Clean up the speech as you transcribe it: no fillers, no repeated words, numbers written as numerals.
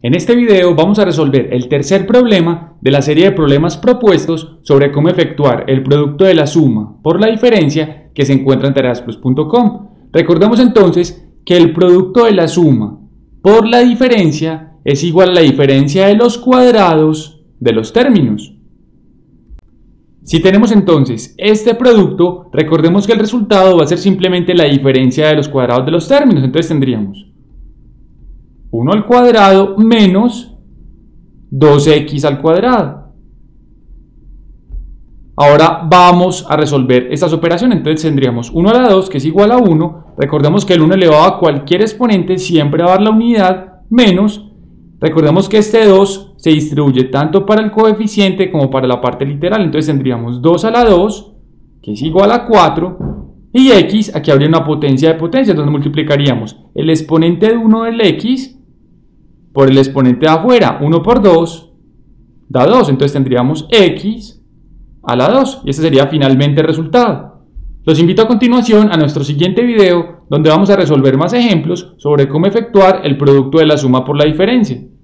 En este video vamos a resolver el tercer problema de la serie de problemas propuestos sobre cómo efectuar el producto de la suma por la diferencia que se encuentra en tareasplus.com. Recordemos entonces que el producto de la suma por la diferencia es igual a la diferencia de los cuadrados de los términos. Si tenemos entonces este producto, recordemos que el resultado va a ser simplemente la diferencia de los cuadrados de los términos. Entonces tendríamos 1 al cuadrado menos 2x al cuadrado. Ahora vamos a resolver estas operaciones. Entonces tendríamos 1 a la 2, que es igual a 1. Recordemos que el 1 elevado a cualquier exponente siempre va a dar la unidad, menos, recordemos que este 2 se distribuye tanto para el coeficiente como para la parte literal. Entonces tendríamos 2 a la 2, que es igual a 4. Y x, aquí habría una potencia de potencia, entonces multiplicaríamos el exponente de 1 del x por el exponente de afuera. 1 por 2 da 2, entonces tendríamos x a la 2, y ese sería finalmente el resultado. Los invito a continuación a nuestro siguiente video, donde vamos a resolver más ejemplos sobre cómo efectuar el producto de la suma por la diferencia.